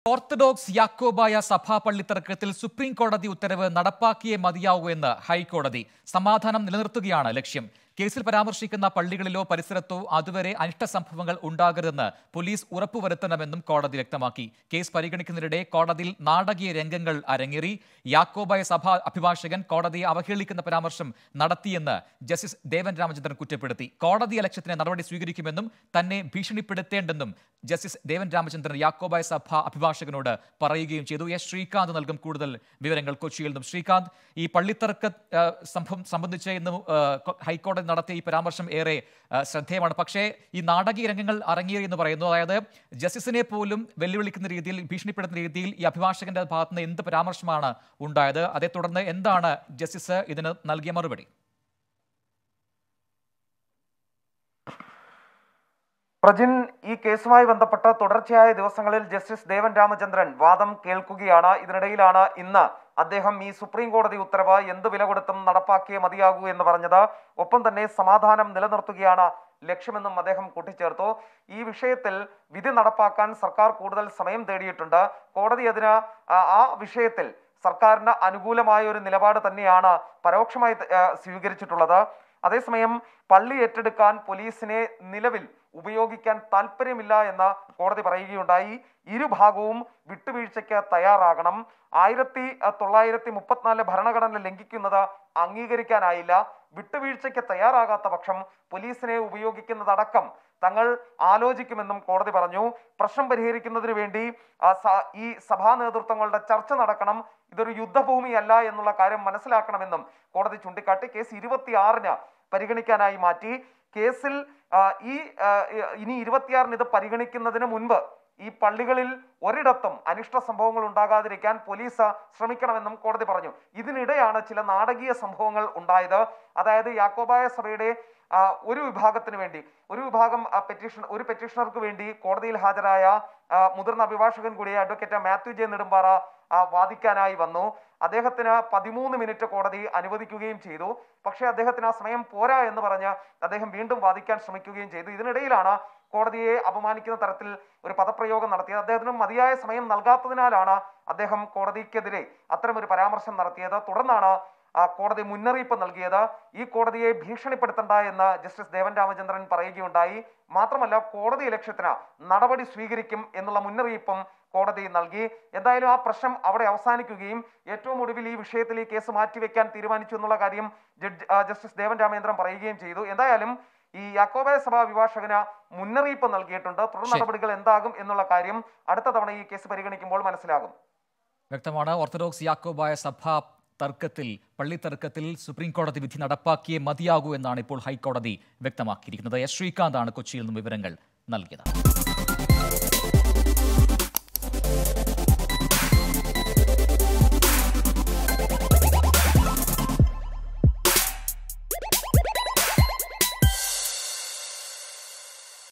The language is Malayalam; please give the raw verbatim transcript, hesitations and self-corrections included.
ഓർത്തഡോക്സ് യാക്കോബായ സഭാ പള്ളിത്തർക്കത്തിൽ സുപ്രീം കോടതി ഉത്തരവ് നടപ്പാക്കിയേ മതിയാവൂ എന്ന് ഹൈക്കോടതി. സമാധാനം നിലനിർത്തുകയാണ് ലക്ഷ്യം. കേസിൽ പരാമർശിക്കുന്ന പള്ളികളിലോ പരിസരത്തോ അതുവരെ അനിഷ്ട സംഭവങ്ങൾ ഉണ്ടാകരുതെന്ന് പോലീസ് ഉറപ്പുവരുത്തണമെന്നും കോടതി വ്യക്തമാക്കി. കേസ് പരിഗണിക്കുന്നതിനിടെ കോടതിയിൽ നാടകീയ രംഗങ്ങൾ അരങ്ങേറി. യാക്കോബായ സഭാ അഭിഭാഷകൻ കോടതിയെ അവഹേളിക്കുന്ന പരാമർശം നടത്തിയെന്ന് ജസ്റ്റിസ് ദേവൻ രാമചന്ദ്രൻ കുറ്റപ്പെടുത്തി. കോടതി അലക്ഷ്യത്തിന് നടപടി സ്വീകരിക്കുമെന്നും തന്നെ ഭീഷണിപ്പെടുത്തേണ്ടെന്നും ജസ്റ്റിസ് ദേവൻ രാമചന്ദ്രൻ യാക്കോബായ സഭ അഭിഭാഷകനോട് പറയുകയും ചെയ്തു. എസ് ശ്രീകാന്ത് നൽകും കൂടുതൽ വിവരങ്ങൾ കൊച്ചിയിൽ നിന്നും. ശ്രീകാന്ത്, ഈ പള്ളിത്തർക്ക സംഭവം സംബന്ധിച്ച് ഇന്ന് ഹൈക്കോടതി നടത്തിയ ഈ പരാമർശം ഏറെ ശ്രദ്ധേയമാണ്. പക്ഷേ ഈ നാടകീയ രംഗങ്ങൾ അരങ്ങേറി എന്ന് പറയുന്നു. അതായത് ജസ്റ്റിസിനെ പോലും വെല്ലുവിളിക്കുന്ന രീതിയിൽ, ഭീഷണിപ്പെടുത്തുന്ന രീതിയിൽ ഈ അഭിഭാഷകന്റെ ഭാഗത്ത് നിന്ന് എന്ത് പരാമർശമാണ് ഉണ്ടായത്? അതേ തുടർന്ന് എന്താണ് ജസ്റ്റിസ് ഇതിന് നൽകിയ മറുപടി? പ്രജിൻ, ഈ കേസുമായി ബന്ധപ്പെട്ട് തുടർച്ചയായ ദിവസങ്ങളിൽ ജസ്റ്റിസ് ദേവൻ രാമചന്ദ്രൻ വാദം കേൾക്കുകയാണ്. ഇതിനിടയിലാണ് ഇന്ന് അദ്ദേഹം ഈ സുപ്രീം കോടതി ഉത്തരവ് എന്ത് വില കൊടുത്തും നടപ്പാക്കിയേ മതിയാകൂ എന്ന് പറഞ്ഞത്. ഒപ്പം തന്നെ സമാധാനം നിലനിർത്തുകയാണ് ലക്ഷ്യമെന്നും അദ്ദേഹം കൂട്ടിച്ചേർത്തു. ഈ വിഷയത്തിൽ വിധി നടപ്പാക്കാൻ സർക്കാർ കൂടുതൽ സമയം തേടിയിട്ടുണ്ട്. കോടതി അതിന് ആ വിഷയത്തിൽ സർക്കാരിന് അനുകൂലമായ ഒരു നിലപാട് തന്നെയാണ് പരോക്ഷമായി സ്വീകരിച്ചിട്ടുള്ളത്. അതേസമയം പള്ളി ഏറ്റെടുക്കാൻ പോലീസിനെ നിലവിൽ ഉപയോഗിക്കാൻ താല്പര്യമില്ല എന്ന് കോടതി പറയുകയുണ്ടായി. ഇരുഭാഗവും വിട്ടുവീഴ്ചയ്ക്ക് തയ്യാറാകണം. ആയിരത്തി തൊള്ളായിരത്തി മുപ്പത്തിനാലിലെ ഭരണഘടന ലംഘിക്കുന്നത് അംഗീകരിക്കാനായില്ല. വിട്ടുവീഴ്ചയ്ക്ക് തയ്യാറാകാത്ത പക്ഷം പോലീസിനെ ഉപയോഗിക്കുന്നതടക്കം തങ്ങൾ ആലോചിക്കുമെന്നും കോടതി പറഞ്ഞു. പ്രശ്നം പരിഹരിക്കുന്നതിന് വേണ്ടി ഈ സഭാ നേതൃത്വങ്ങളുടെ ചർച്ച നടക്കണം. ഇതൊരു യുദ്ധഭൂമിയല്ല എന്നുള്ള കാര്യം മനസ്സിലാക്കണമെന്നും കോടതി ചൂണ്ടിക്കാട്ടി. കേസ് ഇരുപത്തിയാറിന് പരിഗണിക്കാനായി മാറ്റി. കേസിൽ ഈ ഇനി ഇരുപത്തിയാറിന് ഇത് പരിഗണിക്കുന്നതിന് മുൻപ് ഈ പള്ളികളിൽ ഒരിടത്തും അനിഷ്ട സംഭവങ്ങൾ ഉണ്ടാകാതിരിക്കാൻ പോലീസ് ശ്രമിക്കണമെന്നും കോടതി പറഞ്ഞു. ഇതിനിടെയാണ് ചില നാടകീയ സംഭവങ്ങൾ ഉണ്ടായത്. അതായത് യാക്കോബായ സഭയുടെ ഒരു വിഭാഗത്തിന് വേണ്ടി ഒരു വിഭാഗം പെറ്റീഷൻ ഒരു പെറ്റീഷണർക്ക് വേണ്ടി കോടതിയിൽ ഹാജരായ മുതിർന്ന അഭിഭാഷകൻ കൂടിയ അഡ്വക്കേറ്റ് മാത്യു ജെ നെടുമ്പാറ വാദിക്കാനായി വന്നു. അദ്ദേഹത്തിന് പതിമൂന്ന് മിനിറ്റ് കോടതി അനുവദിക്കുകയും ചെയ്തു. പക്ഷേ അദ്ദേഹത്തിന് ആ സമയം പോരാ എന്ന് പറഞ്ഞ് അദ്ദേഹം വീണ്ടും വാദിക്കാൻ ശ്രമിക്കുകയും ചെയ്തു. ഇതിനിടയിലാണ് കോടതിയെ അപമാനിക്കുന്ന തരത്തിൽ ഒരു പദപ്രയോഗം നടത്തിയത്. അദ്ദേഹത്തിന് മതിയായ സമയം നൽകാത്തതിനാലാണ് അദ്ദേഹം കോടതിക്കെതിരെ അത്തരമൊരു പരാമർശം നടത്തിയത്. തുടർന്നാണ് കോടതി മുന്നറിയിപ്പ് നൽകിയത്. ഈ കോടതിയെ ഭീഷണിപ്പെടുത്തണ്ട എന്ന് ജസ്റ്റിസ് ദേവൻ രാമചന്ദ്രൻ പറയുകയുണ്ടായി. മാത്രമല്ല, കോടതി ലക്ഷ്യത്തിന് നടപടി സ്വീകരിക്കും എന്നുള്ള മുന്നറിയിപ്പും കോടതി നൽകി. എന്തായാലും ആ പ്രശ്നം അവിടെ അവസാനിക്കുകയും ഏറ്റവും ഒടുവിൽ ഈ വിഷയത്തിൽ ഈ കേസ് മാറ്റിവെക്കാൻ തീരുമാനിച്ചു എന്നുള്ള കാര്യം ജഡ്ജ് ജസ്റ്റിസ് ദേവൻ രാമചന്ദ്രൻ പറയുകയും ചെയ്തു. എന്തായാലും ഈ യാക്കോബായ സഭാ അഭിഭാഷകന് മുന്നറിയിപ്പ് നൽകിയിട്ടുണ്ട്. തുടർ നടപടികൾ എന്താകും എന്നുള്ള കാര്യം അടുത്ത തവണ ഈ കേസ് പരിഗണിക്കുമ്പോൾ മനസ്സിലാകും. വ്യക്തമാണ്. ഓർത്തഡോക്സ് യാക്കോബായ സഭാ തർക്കത്തിൽ, പള്ളിത്തർക്കത്തിൽ സുപ്രീം കോടതി വിധി നടപ്പാക്കിയേ മതിയാകൂ എന്നാണ് ഇപ്പോൾ ഹൈക്കോടതി വ്യക്തമാക്കിയിരിക്കുന്നത്. എസ് ശ്രീകാന്താണ് കൊച്ചിയിൽ നിന്നും വിവരങ്ങൾ നൽകിയത്.